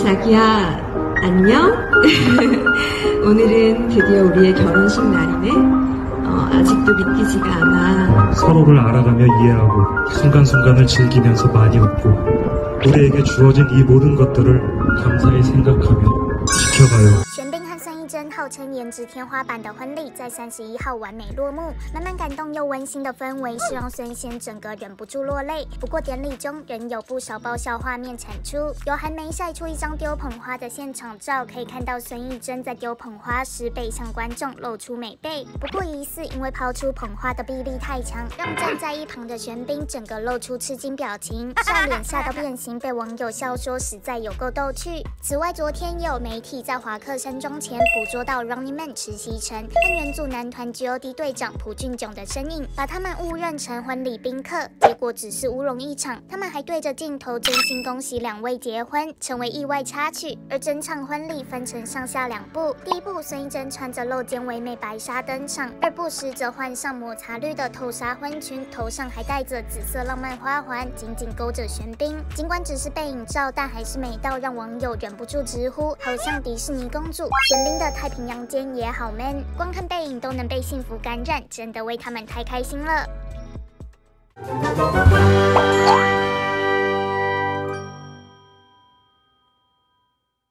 자기야, 안녕? 오늘은 드디어 우리의 결혼식 날이네. 아직도 믿기지가 않아. 서로를 알아가며 이해하고 순간순간을 즐기면서 많이 웃고 우리에게 주어진 이 모든 것들을 감사히 생각하며 지켜가요. 玄彬和孙艺珍号称颜值天花板的婚礼在31号完美落幕，满满感动又温馨的氛围是让孙先整个忍不住落泪。不过典礼中仍有不少爆笑画面产出，有韩媒晒出一张丢捧花的现场照，可以看到孙艺珍在丢捧花时背向观众，露出美背。不过疑似因为抛出捧花的臂力太强，让站在一旁的玄彬整个露出吃惊表情，笑脸吓到变形，被网友笑说实在有够逗趣。此外，昨天也有媒体在华克山庄前捕捉到 Running Man 池锡辰和原组男团 G.O.D 队长朴俊炯的身影，把他们误认成婚礼宾客，结果只是乌龙一场。他们还对着镜头真心恭喜两位结婚，成为意外插曲。而整场婚礼分成上下两部，第一部孙艺珍穿着露肩唯美白纱登场，二部时则换上抹茶绿的透纱婚裙，头上还戴着紫色浪漫花环，紧紧勾着玄彬。尽管只是背影照，但还是美到让网友忍不住直呼，好像迪士尼公主。玄彬的太平洋间也好 man， 光看背影都能被幸福感染，真的为他们太开心了。